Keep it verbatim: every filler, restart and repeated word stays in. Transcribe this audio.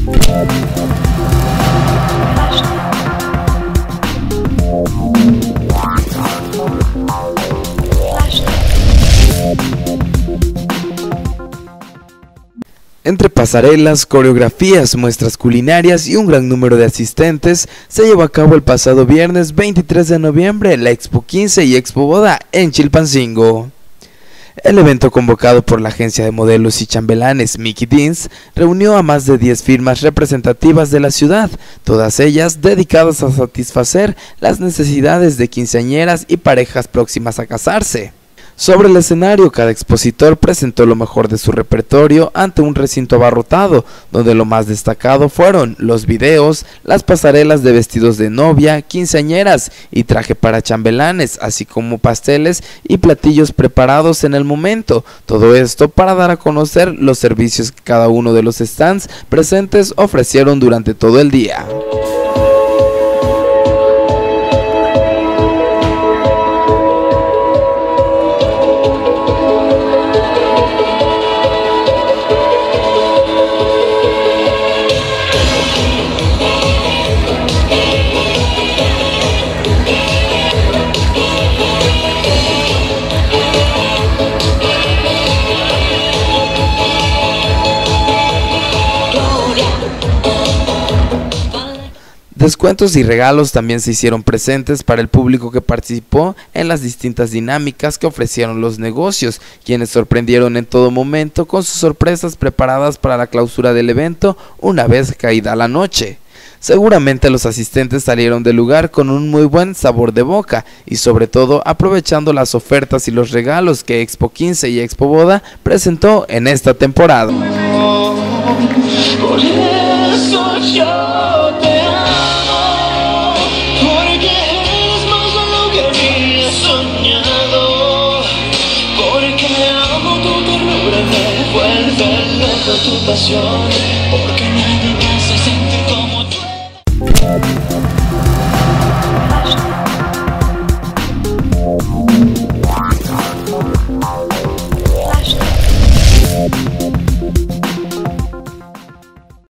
Entre pasarelas, coreografías, muestras culinarias y un gran número de asistentes, se llevó a cabo el pasado viernes veintitrés de noviembre la Expo quince y Expo Boda en Chilpancingo. El evento, convocado por la agencia de modelos y chambelanes Mickey Deans, reunió a más de diez firmas representativas de la ciudad, todas ellas dedicadas a satisfacer las necesidades de quinceañeras y parejas próximas a casarse. Sobre el escenario, cada expositor presentó lo mejor de su repertorio ante un recinto abarrotado, donde lo más destacado fueron los videos, las pasarelas de vestidos de novia, quinceañeras y traje para chambelanes, así como pasteles y platillos preparados en el momento. Todo esto para dar a conocer los servicios que cada uno de los stands presentes ofrecieron durante todo el día. Descuentos y regalos también se hicieron presentes para el público que participó en las distintas dinámicas que ofrecieron los negocios, quienes sorprendieron en todo momento con sus sorpresas preparadas para la clausura del evento una vez caída la noche. Seguramente los asistentes salieron del lugar con un muy buen sabor de boca y sobre todo aprovechando las ofertas y los regalos que Expo quince y Expo Boda presentó en esta temporada. Por eso yo te amo, porque eres más de lo que había soñado, porque amo tu ternura, me vuelve loco tu pasión, porque nadie me hace sentir como tú.